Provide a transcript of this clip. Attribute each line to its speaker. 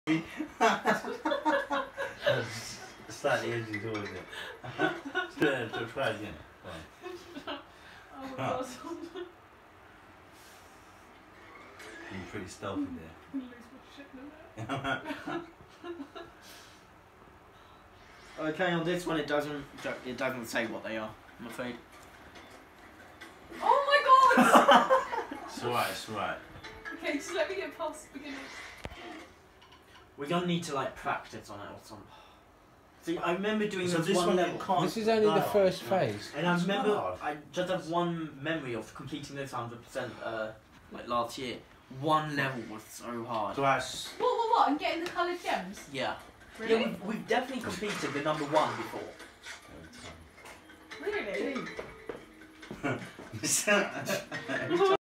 Speaker 1: Slightly edgy towards it. Try again.
Speaker 2: Oh my god.
Speaker 1: You're pretty stealthy there.
Speaker 3: Okay, on this one it doesn't say what they are, I'm afraid.
Speaker 2: Oh my god!
Speaker 1: It's alright, it's alright.
Speaker 2: Okay, just let me get past the beginning.
Speaker 3: We're gonna need to like practice on it or something. See, I remember doing
Speaker 1: So
Speaker 3: this one level.
Speaker 4: This is only the first phase.
Speaker 3: And I remember,
Speaker 1: hard.
Speaker 3: I just have one memory of completing this 100% like last year. One level was so hard.
Speaker 1: So that's...
Speaker 2: What? And getting the coloured gems?
Speaker 3: Yeah.
Speaker 2: Really?
Speaker 3: Yeah, we've definitely completed the #1 before.
Speaker 2: Really?
Speaker 1: Every time